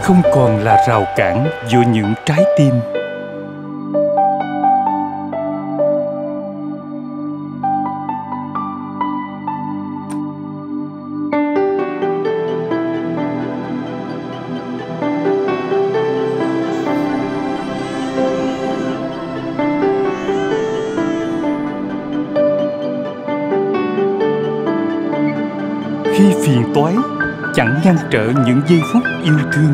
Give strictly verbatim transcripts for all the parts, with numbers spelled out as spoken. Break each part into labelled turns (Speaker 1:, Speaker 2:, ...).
Speaker 1: không còn là rào cản giữa những trái tim. Khi phiền toái chẳng ngăn trở những giây phút yêu thương.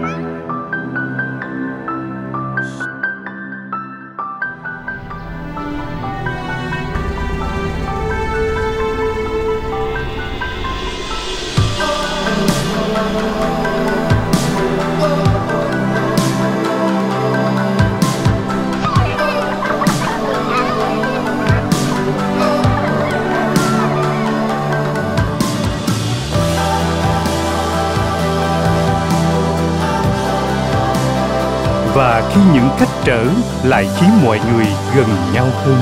Speaker 1: Và khi những cách trở lại khiến mọi người gần nhau hơn.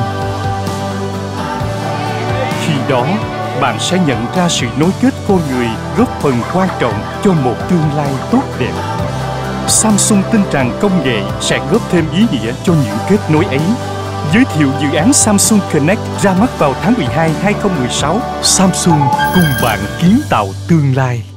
Speaker 1: Khi đó, bạn sẽ nhận ra sự nối kết con người góp phần quan trọng cho một tương lai tốt đẹp. Samsung tin rằng công nghệ sẽ góp thêm ý nghĩa cho những kết nối ấy. Giới thiệu dự án Samsung Connect ra mắt vào tháng mười hai năm hai không một sáu. Samsung cùng bạn kiến tạo tương lai.